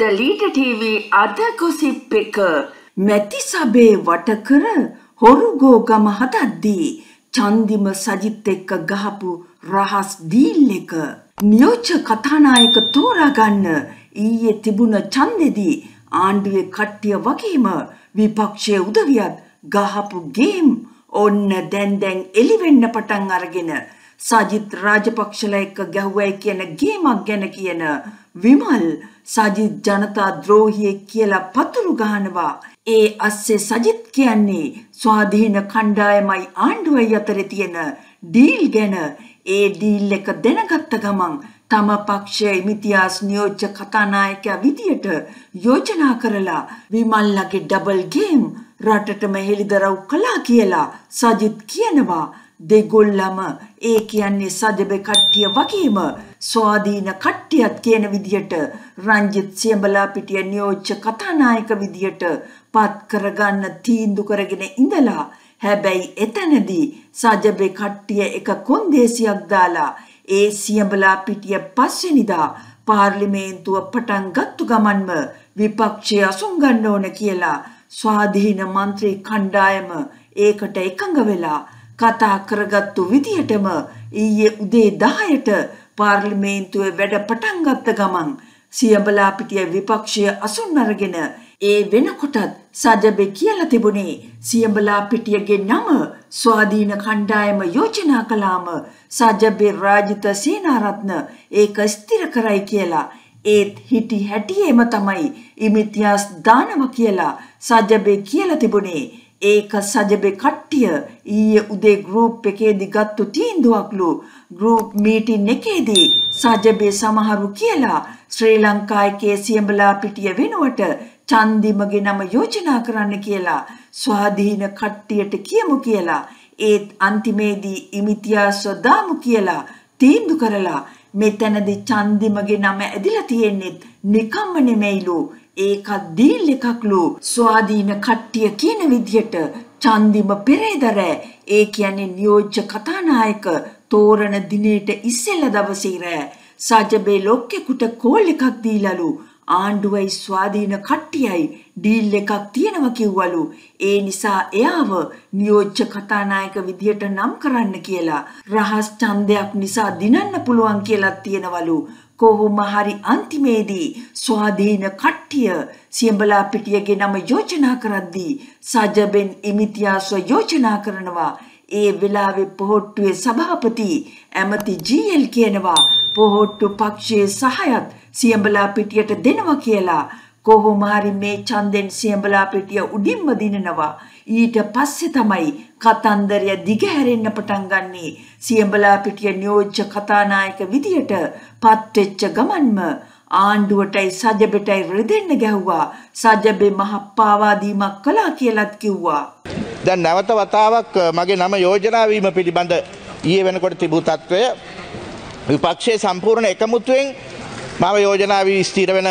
The Leader TV අද gossip එක මැති සබේ වටකර හොරුගෝ ගම හදද්දී චන්දිම සජිත් එක්ක ගහපු රහස් ඩීල් එක නියෝජ්‍ය කතානායක තෝරාගන්න ඊයේ තිබුණ ඡන්දෙදී ආණ්ඩුවේ කට්ටිය වගේම විපක්ෂයේ උදවියත් ගහපු ගේම් ඔන්න දැන් එළිවෙන්න පටන් අරගෙන සජිත් රාජපක්ෂලා එක්ක ගැහුවයි කියන ගේමක් ගැන කියන විමල් සජිත් ජනතා ද්‍රෝහියෙක් කියලා පතුරු ගහනවා. ඒ අස්සේ සජිත් කියන්නේ ස්වාධීන කණ්ඩායමයි ආණ්ඩුවයි අතරේ තියෙන ඩීල් ගැන. ඒ ඩීල් එක දැනගත්ත ගමන් තම පක්ෂයේ ඉමිතියාස් නියෝජ්‍ය කතානායකයා විදියට යෝජනා කරලා විමල්ලගේ ඩබල් ගේම් රටටම හෙළිදරව් කළා කියලා සජිත් කියනවා. දෙගොල්ලම ඒ කියන්නේ සජබේ කට්ටිය වගේම ස්වාධීන කට්ටියත් කියන විදියට රංජිත් සියඹලා පිටිය නියෝජ්‍ය කතානායක විදියට පත් කරගන්න තීන්දුව කරගෙන ඉඳලා හැබැයි එතනදී සජබේ කට්ටිය එක කොන්දේසියක් දාලා ඒ සියඹලා පිටිය පස්වෙනිදා පාර්ලිමේන්තුව පටන් ගත්තු ගමන්ම විපක්ෂය අසුන් ගන්න ඕන කියලා ස්වාධීන මන්ත්‍රී කණ්ඩායම ඒකට එකඟ වෙලා කතා කරගත්තු විදියටම ඊයේ උදේ 10ට පාර්ලිමේන්තුවේ වැඩ පටන් ගත්ත ගමන් සියඹලා පිටිය විපක්ෂය අසුන් අරගෙන ඒ වෙනකොටත් සජබේ කියලා තිබුණේ සියඹලා පිටියගේ නම ස්වාධීන කණ්ඩායම යෝජනා කළාම සජබේ රාජිත සේනාරත්න ඒක ස්ථිර කරයි කියලා. ඒත් හිටි හැටියේම තමයි ඉමිතියාස් දානව කියලා සජබේ කියලා තිබුණේ. ඒක සජබේ කට්ටිය ඊයේ උදේ ගෲප් එකේදී ගත්තු තීන්දුවක්ලු. ගෲප් මීටින් එකේදී සජබේ සමහරු කියලා ශ්‍රී ලංකාවේ සියඹලා පිටිය වෙනුවට චන්දිමගේ නම යෝජනා කරන්න කියලා ස්වාධීන කට්ටියට කියමු කියලා. ඒත් අන්තිමේදී ඉමිතියාස්ව දාමු කියලා තීන්දුව කරලා මෙතනදී චන්දිමගේ නම ඇදිලා තියෙන්නේ නිකම්ම නෙමෙයිලු. ඒකත් ඩීල් එකක්ලු. ස්වාධීන කට්ටිය කියන විදියට චන්දිම පෙරේදර ඒ කියන්නේ නියෝජ්‍ය කතානායක තෝරන දිනේට ඉස්සෙල්ලා දවසේ රෑ සජබේ ලොක්කෙකුට කෝල් එකක් දීලාලු. ආණ්ඩුවයි ස්වාධීන කට්ටියයි ඩීල් එකක් තියෙනවා කිව්වලු. ඒ නිසා එයාව නියෝජ්‍ය කතානායක විදියට නම් කරන්න කියලා රහස් ඡන්දයක් නිසා දිනන්න පුළුවන් කියලා තියෙනවලු. කොහොම හරි අන්තිමේදී ස්වාධීන කට්ටිය සියඹලා පිටියගේ නම යෝජනා කරද්දී සජබෙන් ඉමිතියාස්ව යෝජනා කරනවා. ඒ වෙලාවේ පොහොට්ටුවේ සභාපති ඇමති ජී.එල් කියනවා පොහොට්ටු පක්ෂයේ සහයත් සියඹලා පිටියට දෙනවා කියලා. කොහොම හරි මේ ඡන්දෙන් සියඹලා පිටිය උඩින්ම දිනනවා. ඊට පස්සේ තමයි කතන්දරය දිගහැරෙන්න පටන් ගන්නේ. සියඹලා පිටිය නියෝජ්‍ය කතානායක විදියට පත් වෙච්ච ගමන්ම ආණ්ඩුවටයි සජබෙටයි රෙදෙන්න ගැහුවා. සජබේ මහ පාවාදීමක් කළා කියලාත් කිව්වා. දැන් නැවත වතාවක් මගේ නම යෝජනා වීම පිළිබඳ ඊයේ වෙනකොට තිබූ තත්වය විපක්ෂයේ සම්පූර්ණ එකමුතුවෙන් මම යෝජනා වී ස්ථිර වෙන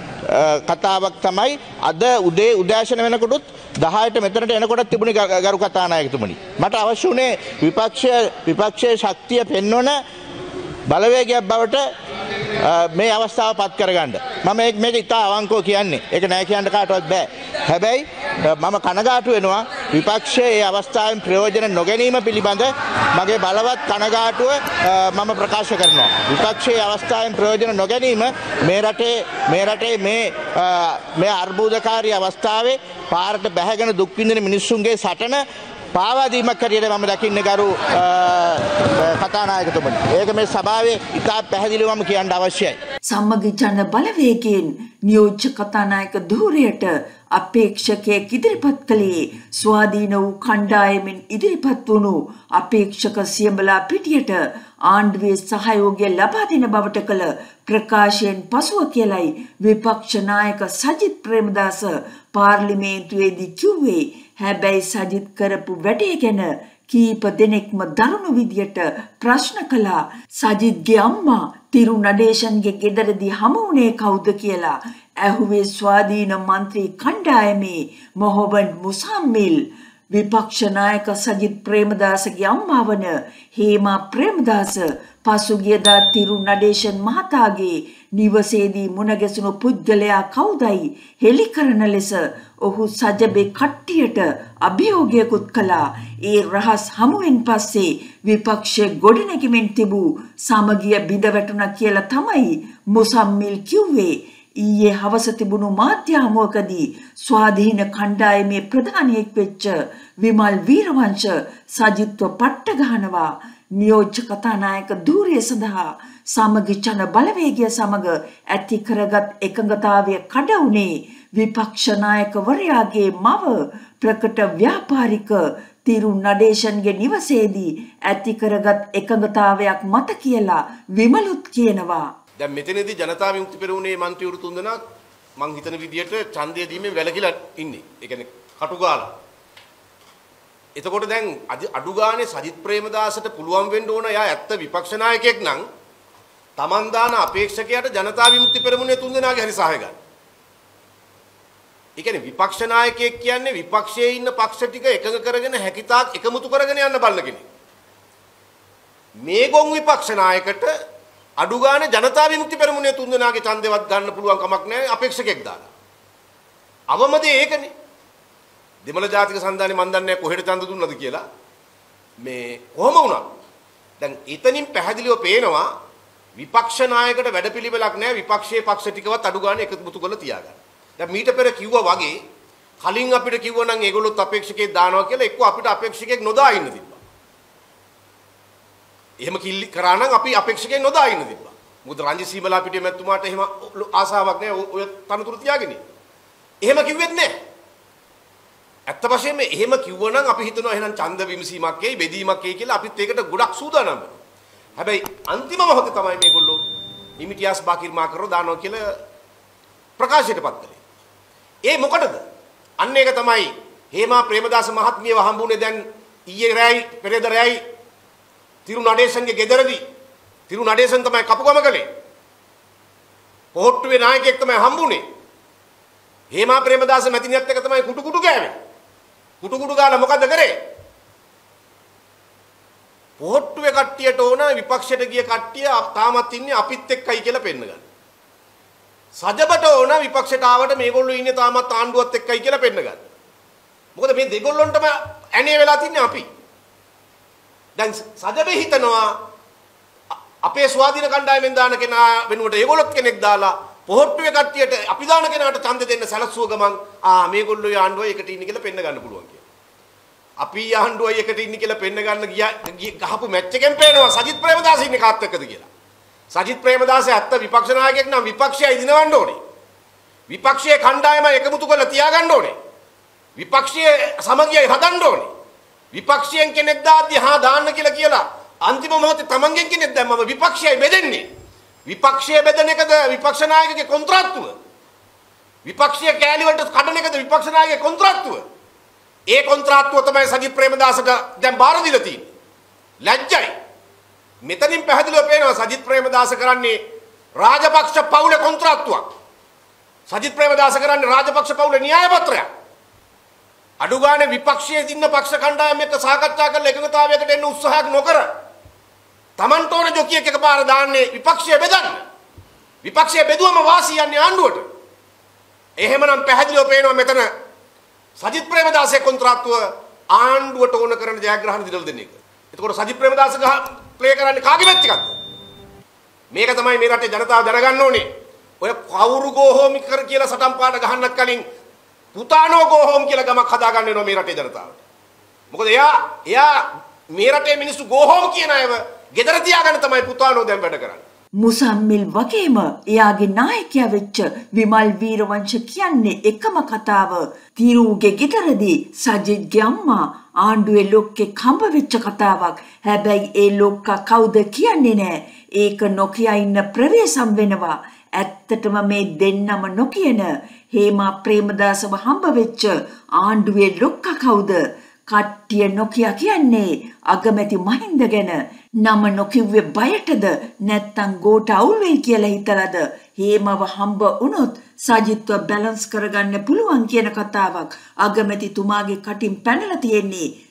කතාවක් තමයි අද උදේ උදෑසන වෙනකොටත් 10ට මෙතනට එනකොට තිබුණේ ගරු කතානායකතුමනි. මට අවශ්‍ය වුණේ විපක්ෂයේ ශක්තිය පෙන්වන බලවේගයක් බවට මේ අවස්ථාව පත් කරගන්න. මම මේක ඉතා අවංකව කියන්නේ. ඒක නෑ කියන්න කාටවත් බෑ. හැබැයි මම කනගාටු වෙනවා විපක්ෂයේ මේ අවස්ථාවෙන් ප්‍රයෝජන නොගැනීම පිළිබඳ මගේ බලවත් කනගාටුව මම ප්‍රකාශ කරනවා. විපක්ෂයේ අවස්ථාවෙන් ප්‍රයෝජන නොගැනීම මේ රටේ මේ අර්බුදකාරී අවස්ථාවේ පාරට බැහැගෙන දුක් විඳින මිනිස්සුන්ගේ සටන පාවාදීමක් හැටියට මම දකින්නේ ගරු කතානායකතුමනි. ඒක මේ සභාවේ ඉතා පැහැදිලිවම කියන්න අවශ්‍යයි. සම්මග ජන බලවේගයෙන් නියෝජ්‍ය කතානායක ධූරයට අපේක්ෂකයෙක් ඉදිරිපත් කළේ ස්වාධීන වූ කණ්ඩායමෙන් ඉදිරිපත් වුණු අපේක්ෂක සියඹලා පිටියට ආණ්ඩුවේ සහයෝගය ලබා දෙන බවට කළ ප්‍රකාශයෙන් පසුව කියලයි විපක්ෂ නායක සජිත් ප්‍රේමදාස පාර්ලිමේන්තුවේදී කිව්වේ. හැබැයි සජිත් කරපු වැඩේ ගැන කීප දෙනෙක්ම දරුණු විදියට ප්‍රශ්න කළා. සජිත්ගේ අම්මා තිරු නඩේෂන්ගේ ගෙදරදී හමු වුණේ කවුද කියලා ඇහුවේ ස්වාධීන මන්ත්‍රී කණ්ඩායමේ මොහොබන් මුසම්මිල්. විපක්ෂ නායක සජිත් ප්‍රේමදාසගේ අම්මා වන හේමා ප්‍රේමදාස පසුගියදා තිරු නඩේෂන් මහතාගේ නිවසේදී මුණගැසුණු පුද්ගලයා කවුදයි හෙළි කරන ලෙස ඔහු සජබේ කට්ටියට අභියෝගයකුත් කළා. ඒ රහස් හමුවෙන් පස්සේ විපක්ෂයේ ගොඩනැගෙමින් තිබූ සමගිය බිඳ වැටුණා කියලා තමයි මුසම්මිල් කිව්වේ. ඊයේ හවස තිබුණු මාධ්‍ය හමුවකදී ස්වාධීන කණ්ඩායමේ ප්‍රධානියෙක් වෙච්ච විමල් වීරවංශ සජිත්ව පට්ට ගහනවා. නියෝජ්‍ය කතානායක ධූරය සඳහා සමගි ජන බලවේගය සමග ඇති කරගත් එකඟතාවය කඩ වුණේ විපක්ෂ නායකවරයාගේ මව ප්‍රකට ව්‍යාපාරික තිරු නඩේෂන්ගේ නිවසේදී ඇති කරගත් එකඟතාවයක් මත කියලා විමලුත් කියනවා. දැන් මෙතනදී ජනතා විමුක්ති පෙරමුණේ മന്ത്രിවරු තුන්දෙනා මං හිතන විදියට ඡන්දය දීමෙන් වැළකීලා ඉන්නේ. ඒ කියන්නේ කටුගාලා. එතකොට දැන් අඩු ගානේ සජිත් ප්‍රේමදාසට පුළුවන් වෙන්න ඕන යා ඇත්ත විපක්ෂ නායකයෙක් නම් තමන් දාන අපේක්ෂකයාට ජනතා විමුක්ති පෙරමුණේ තුන්දෙනාගේ හරි සහාය ගන්න. ඒ කියන්නේ විපක්ෂ නායකයෙක් කියන්නේ විපක්ෂයේ ඉන්න පක්ෂ ටික එකඟ කරගෙන හැකිතාක් එකමුතු කරගෙන යන්න බලන කෙනෙක්. මේ ගොන් විපක්ෂ නායකට අඩු ගානේ ජනතා විමුක්ති පෙරමුණේ තුන්දෙනාගේ ඡන්දෙවත් ගන්න පුළුවන් කමක් නැහැ අපේක්ෂකෙක් දාලා. අවමදේ ඒකනේ. දෙමළ ජාතික සන්ධානේ මන් දන්නේ කොහෙට ඡන්ද දුන්නද කියලා. මේ කොහම වුණත් දැන් එතනින් පැහැදිලිව පේනවා විපක්ෂ නායකට වැඩපිළිවෙලක් නැහැ විපක්ෂයේ පක්ෂ ටිකවත් අඩු ගානේ එකමුතු කරලා තියාගන්න. දැන් මීට පෙර කිව්වා වගේ කලින් අපිට කිව්වා නම් ඒගොල්ලොත් අපේක්ෂකෙක් දානවා කියලා එක්ක අපිට අපේක්ෂකෙක් නොදා ඉන්න තිබ්බා. එහෙම කිල්ලි කරා නම් අපි අපේක්ෂකෙක් නොදා ඉන්න තිබ්බා. මොකද රංජි සීමලා පිටිය මැතිතුමාට එහෙම ආසාවක් නැහැ ඔය තනතුරු තියාගෙන. එහෙම කිව්වෙත් නැහැ. ඇත්ත වශයෙන්ම එහෙම කිව්වනම් අපි හිතනවා එහෙනම් ඡන්ද විමසීමක් එයි බෙදීමක් එයි කියලා අපිත් ඒකට ගොඩක් සූදානම් වෙනවා. හැබැයි අන්තිම මොහොතේ තමයි මේගොල්ලෝ ඉමිටියාස් බාකිර්මා කරලා දානවා කියලා ප්‍රකාශයටපත් කළේ. ඒ මොකටද? අන්න ඒක තමයි හේමා ප්‍රේමදාස මහත්මියව හම්බුනේ දැන් ඊයේ රැයි පෙරේද රැයි තිරු නඩේෂන්ගේ ගෙදරදී තිරු නඩේෂන් තමයි කපුගම කළේ. පොහොට්ටුවේ නායකයෙක් තමයි හම්බුනේ. හේමා ප්‍රේමදාස මැතිණියත් එක තමයි කුටු කුටු ගෑවේ. කුටු කුටු ගාලා මොකද කරේ? පොහොට්ටුවේ කට්ටියට ඕන විපක්ෂයට ගිය කට්ටිය තාමත් ඉන්නේ අපිත් එක්කයි කියලා පෙන්න ගන්න. සජබට ඕන විපක්ෂයට ආවට මේගොල්ලෝ ඉන්නේ තාමත් ආණ්ඩුවත් එක්කයි කියලා පෙන්න ගන්න. මොකද මේ දෙගොල්ලොන්ටම ඇනේ වෙලා තින්නේ අපි. දැන් සජබේ හිතනවා අපේ ස්වාධීන කණ්ඩායමෙන් දාන කෙනා වෙනුවට ඒගොල්ලොත් කෙනෙක් දාලා පොහොට්ටුවේ කට්ටියට අපි දාන කෙනාට ඡන්ද දෙන්න සැලසුව ගමන් මේගොල්ලෝ ආණ්ඩුවයි එකට ඉන්නේ කියලා පෙන්න ගන්න පුළුවන් කියලා. අපි ආණ්ඩුවයි එකට ඉන්නේ කියලා පෙන්න ගන්න ගහපු මැච් එකෙන් පේනවා සජිත් ප්‍රේමදාස ඉන්නේ කාත් එක්කද කියලා. සජිත් ප්‍රේමදාස ඇත්ත විපක්ෂ නායකයෙක් නම් විපක්ෂයයි දිනවන්න ඕනේ. විපක්ෂයේ කණ්ඩායම එකමුතු කරලා තියාගන්න ඕනේ. විපක්ෂයේ සමගියයි හදන්න ඕනේ. විපක්ෂයෙන් කෙනෙක් දාද්දි දාන්න කියලා අන්තිම මොහොතේ තමන්ගෙන් කෙනෙක් දැම්මම විපක්ෂයයි බෙදෙන්නේ. විපක්ෂයේ බෙදෙන එකද විපක්ෂ නායකගේ කොන්ත්‍රාත්තුව. විපක්ෂයේ කෑලි වලට කඩන එකද විපක්ෂ නායකගේ කොන්ත්‍රාත්තුව. ඒ කොන්ත්‍රාත්තුව තමයි සජිත් ප්‍රේමදාසට දැන් බාර දීලා තියෙන්නේ. ලැජ්ජයි. මෙතනින් පැහැදිලිව පේනවා සජිත් ප්‍රේමදාස කරන්නේ රාජපක්ෂ පවුලේ කොන්ත්‍රාත්තුවක්. සජිත් ප්‍රේමදාස කරන්නේ රාජපක්ෂ පවුලේ න්‍යාය පත්‍රයක්. අඩු ගානේ විපක්ෂයේ ඉන්න පක්ෂ කණ්ඩායම එක්ක සාකච්ඡා කරලා එකඟතාවයකට එන්න උත්සාහයක් නොකර තමන්ට ඕන ජොකියක් එකපාර දාන්නේ විපක්ෂය බෙදන්න. විපක්ෂය බෙදුවම වාසිය යන්නේ ආණ්ඩුවට. එහෙමනම් පැහැදිලිව පේනවා මෙතන සජිත් ප්‍රේමදාසගේ කොන්ත්‍රාත්තුව ආණ්ඩුවට ඕන කරන ජයග්‍රහණ දිනවල දෙන එක. එතකොට සජිත් ප්‍රේමදාස ප්ලේ කරන්නේ කාගේ මැච් එකක්ද? මේක තමයි මේ රටේ ජනතාව දැනගන්න ඕනේ. ඔය කවුරු ගෝ හෝම් කියලා සටන් පාඩ ගහන්නත් කලින් පුතානෝ ගෝ හෝම් කියලා ගමක් හදාගන්න වෙනවා මේ රටේ ජනතාවට. මොකද එයා මේ රටේ මිනිස්සු ගෝ හෝම් කියන අයව ගෙදර තියාගන්න තමයි පුතානෝ දැන් වැඩ කරන්නේ. මුසම්මිල් වගේම එයාගේ නායකයා වෙච්ච විමල් වීරවංශ කියන්නේ එකම කතාව. තිරුගේ ගෙදරදී සජිත්ගේ අම්මා ආණ්ඩුවේ ලොක්කෙක් හම්බ වෙච්ච කතාවක්. හැබැයි ඒ ලොක්කා කවුද කියන්නේ නැහැ. ඒක නොකිය ඉන්න ප්‍රවේශම් වෙනවා. ඇත්තටම මේ දෙන්නම නොකියන හේමා ප්‍රේමදාසව හම්බ වෙච්ච ආණ්ඩුවේ ලොක්කා කවුද? කට්ටිය නොකිය කියන්නේ අගමැති මහින්ද ගැන. නම නොකිව්වේ බයටද නැත්තම් ගෝට අවුල් වෙයි කියලා හිතලාද? හේමව හම්බ වුණොත් සජිත්ව බැලන්ස් කරගන්න පුළුවන් කියන කතාවක් අගමැතිතුමාගේ කටින් පැනලා තියෙන්නේ.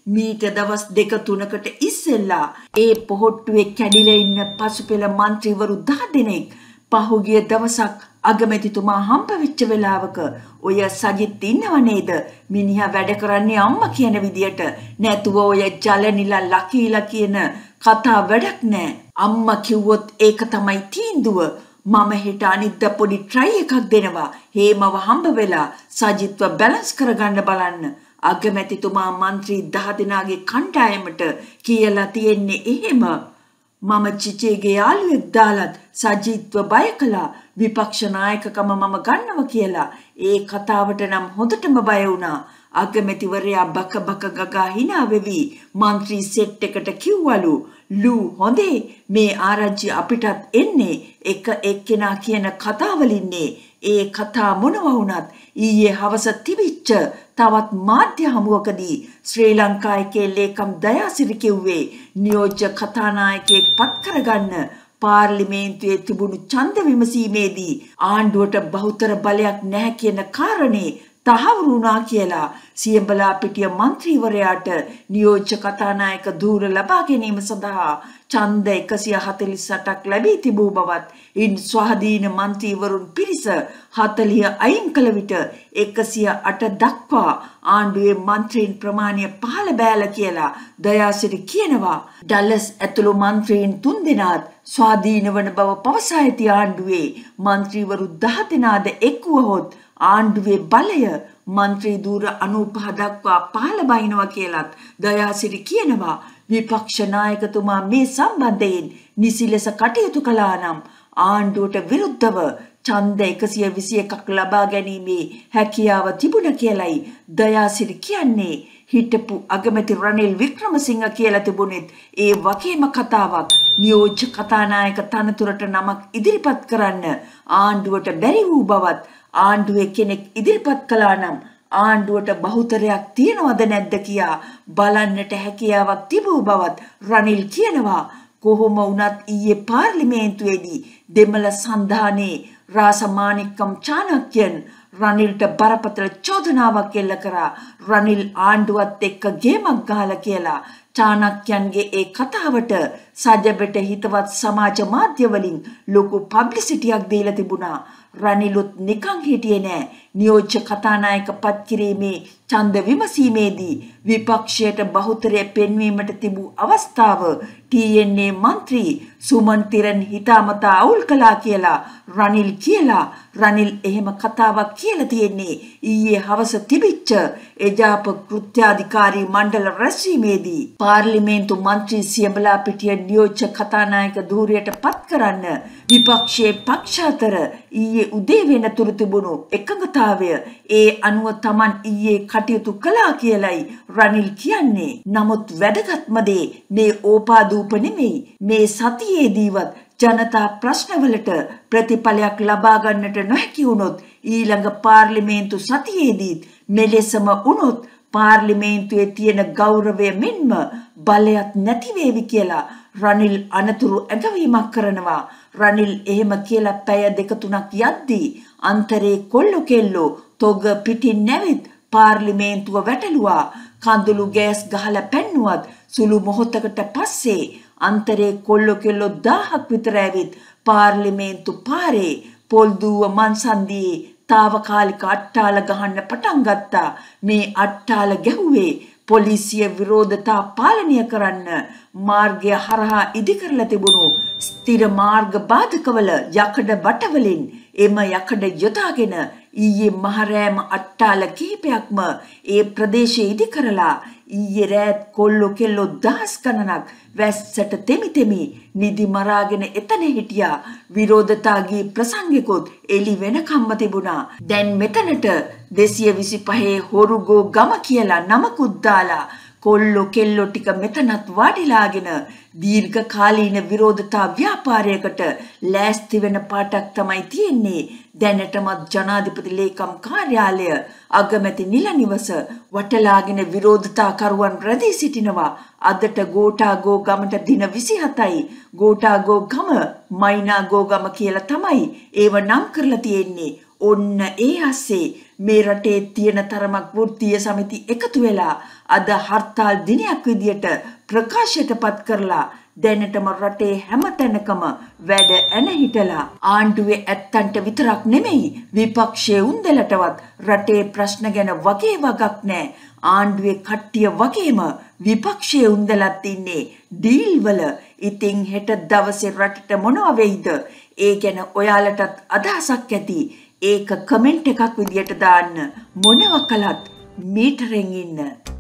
මීට දවස් 2-3කට ඉස්සෙල්ලා ඒ පොහොට්ටුවේ කැඩිලා ඉන්න පසුපෙළ മന്ത്രിවරු 10 දෙනෙක් පහුගිය දවසක් අගමැතිතුමා හම්බ වෙච්ච වෙලාවක ඔය සජිත් ඉන්නව නේද? මිනිහා වැඩ කරන්නේ අම්මා කියන විදියට. නැතුව ඔය ජල නිල ලකීලා කියන කතා වැඩක් නෑ. අම්මා කිව්වොත් ඒක තමයි තීන්දුව. මම හෙට අනිද්දා පොඩි ට්‍රයි එකක් දෙනවා. හේමව හම්බ වෙලා සජිත්ව බැලන්ස් කරගන්න බලන්න. අගමැතිතුමා മന്ത്രി 10 දෙනාගේ කණ්ඩායමට කියලා තියෙන්නේ එහෙම. මම චිචේගේ යාළුවෙක් දාලත් සජිත්ව බය කළා. විපක්ෂ නායකකම මම ගන්නවා කියලා. ඒ කතාවට නම් හොඳටම බය වුණා. අගමැතිවරයා බක බක ගගා hina වෙවි മന്ത്രി සෙට් එකට කිව්වලු ලූ හොඳේ මේ ආරංචි අපිටත් එන්නේ එක එක්කෙනා කියන කතාවලින්නේ. ඒ කතා මොනවා වුණත් ඊයේ හවස තිබිච්ච තවත් මාධ්‍ය හමුවකදී ශ්‍රී ලංකාවේ ලේකම් දයාසිරි කිව්වේ නියෝජ්‍ය කතානායකයෙක් පත් කරගන්න පාර්ලිමේන්තුවේ තිබුණු ඡන්ද විමසීමේදී ආණ්ඩුවට බහුතර බලයක් නැහැ කියන කාරණේ තහවුරු වුණා කියලා. සියඹලා පිටිය മന്ത്രിවරයාට නියෝජ්‍ය කතානායක ධූර ලබා ගැනීම සඳහා ඡන්ද 148ක් ලැබී තිබූ බවත් ඉන් ස්වාධීන മന്ത്രിවරුන් පිරිස 40 අයින් කළ විට 108 දක්වා ආණ්ඩුවේ മന്ത്രിන් ප්‍රමාණය පහළ බෑල කියලා දයාසිරි කියනවා. ඩලස් ඇතුළු മന്ത്രിන් 3 දෙනාත් ස්වාධීන වන බව පවසා ඇති ආණ්ඩුවේ മന്ത്രിවරු 10 දෙනාද එක්වුවහොත් ආණ්ඩුවේ බලය മന്ത്രി ධූර 95 දක්වා පහළ බහිනවා කියලත් දයාසිරි කියනවා. විපක්ෂ නායකතුමා මේ සම්බන්ධයෙන් නිසි ලෙස කටයුතු කළා නම් ආණ්ඩුවට විරුද්ධව ඡන්ද 121ක් ලබා ගැනීමේ හැකියාව තිබුණ කියලයි දයාසිරි කියන්නේ. හිටපු අගමැති රනිල් වික්‍රමසිංහ කියලා තිබුණෙත් ඒ වගේම කතාවක්. නියෝජ්‍ය කතානායක තනතුරට නමක් ඉදිරිපත් කරන්න ආණ්ඩුවට බැරි වූ බවත් ආණ්ඩුවේ කෙනෙක් ඉදිරිපත් කළා නම් ආණ්ඩුවට බහුතරයක් තියනවද නැද්ද කියා බලන්නට හැකියාවක් තිබූ බවත් රනිල් කියනවා. කොහොම වුණත් ඊයේ පාර්ලිමේන්තුවේදී දෙමළ සන්ධානයේ රාසමාණික්කම් චාණක්‍යන් රනිල්ට බරපතල චෝදනාවක් එල්ල කරා. රනිල් ආණ්ඩුවත් එක්ක ගේමක් ගහලා කියලා චාණක්‍යන්ගේ ඒ කතාවට සජබෙට හිතවත් සමාජ මාධ්‍ය වලින් ලොකු පබ්ලිසිටියක් දීලා තිබුණා. රනිලුත් නිකන් හිටියේ නෑ. නියෝජ්‍ය කතානායක පත් කිරීමේ ඡන්ද විමසීමේදී විපක්ෂයට බහුතරය පෙන්වීමට තිබූ අවස්ථාව TNA മന്ത്രി සුමන් තිරන් හිතාමතා අවුල් කළා කියලා රනිල් කියලා. රනිල් එහෙම කතාවක් කියලා තියෙන්නේ ඊයේ හවස තිබිච්ච එජාප කෘත්‍යාධිකාරී මණ්ඩල රැස්වීමේදී පාර්ලිමේන්තු මන්ත්‍රී සියඹලා පිටිය නියෝජ්‍ය කතානායක ධූරයට පත් කරන්න විපක්ෂයේ පක්ෂ අතර ඊයේ උදේ වෙනතුරු තිබුණු එකඟතාවය ඒ අනුව Taman ඊයේ කටයුතු කළා කියලයි රනිල් කියන්නේ. නමුත් වැදගත්ම දේ මේ ඕපාදූප නෙමෙයි. මේ සතියේදීවත් ජනතා ප්‍රශ්නවලට ප්‍රතිඵලයක් ලබා ගන්නට නොහැකි වුණොත් ඊළඟ පාර්ලිමේන්තු සතියේදීත් මෙලෙසම වුණොත් පාර්ලිමේන්තුවේ තියෙන ගෞරවය මෙන්ම බලයක් නැති වේවි කියලා රනිල් අනතුරු ඇඟවීමක් කරනවා. රනිල් එහෙම කියලා පැය 2-3ක් යද්දී අන්තරේ කොල්ලෝ කෙල්ලෝ තොග පිටින් නැවිත් පාර්ලිමේන්තුව වැටලුවා. කඳුළු ගෑස් ගහලා පැන්නුවත් සුළු මොහොතකට පස්සේ අන්තරේ කොල්ලෝ කෙල්ලෝ 1000ක් විතර ඇවිත් පාර්ලිමේන්තු පාරේ පොල්දුව මන්සන්දියේ තාවකාලික අට්ටාල ගහන්න පටන් ගත්තා. මේ අට්ටාල ගැහුවේ පොලිසිය විරෝධතා පාලනය කරන්න මාර්ගය හරහා ඉදිකරලා තිබුණු ස්ථිර මාර්ග බාධකවල යකඩ බටවලින් එම යකඩ යොදාගෙන ඊයේ මහරෑම අට්ටාල කිහිපයක්ම ඒ ප්‍රදේශයේ ඉදිකරලා ඊයේ රෑත් කොල්ලෝ කෙල්ලෝ දහස් ගණනක් වැස්සට තෙමි නිදි මරාගෙන එතන හිටියා. විරෝධතාගේ ප්‍රසංගිකුත් එලි වෙනකම්ම තිබුණා. දැන් මෙතනට 225 හොරුගෝ ගම කියලා නමකුත් දාලා කොල්ලෝ කෙල්ලෝ ටික මෙතනත් වාඩිලාගෙන දීර්ඝ කාලීන විරෝධතා ව්‍යාපාරයකට ලෑස්ති වෙන පාටක් තමයි තියෙන්නේ. දැනටමත් ජනාධිපති ලේකම් කාර්යාලය අගමැති නිල නිවස වටලාගෙන විරෝධතාකරුවන් රැඳී සිටිනවා. අදට ගෝඨාගෝ ගමට දින 27යි. ගෝඨාගෝ ගම මයිනාගෝ ගම කියලා තමයි ඒව නම් කරලා තියෙන්නේ. ඔන්න ඒ අස්සේ මේ රටේ තියෙන තරමක් වෘත්තීය සමිති එකතු වෙලා අද හර්තාල් දිනයක් විදියට ප්‍රකාශයටපත් කරලා දැනටම රටේ හැම තැනකම වැඩ ඇන හිටලා ආණ්ඩුවේ ඇත්තන්ට විතරක් නෙමෙයි විපක්ෂයේ උන්දලටවත් රටේ ප්‍රශ්න ගැන වගේ වගක් නැහැ. ආණ්ඩුවේ කට්ටිය වගේම විපක්ෂයේ උන්දලත් ඉන්නේ ඩීල් වල. ඉතින් හෙට දවසේ රටට මොනවා වෙයිද? ඒ ගැන ඔයාලටත් අදහසක් ඇති. ඒක කමෙන්ට් එකක් විදියට දාන්න. මොනවා කළත් මීටරෙන් ඉන්න.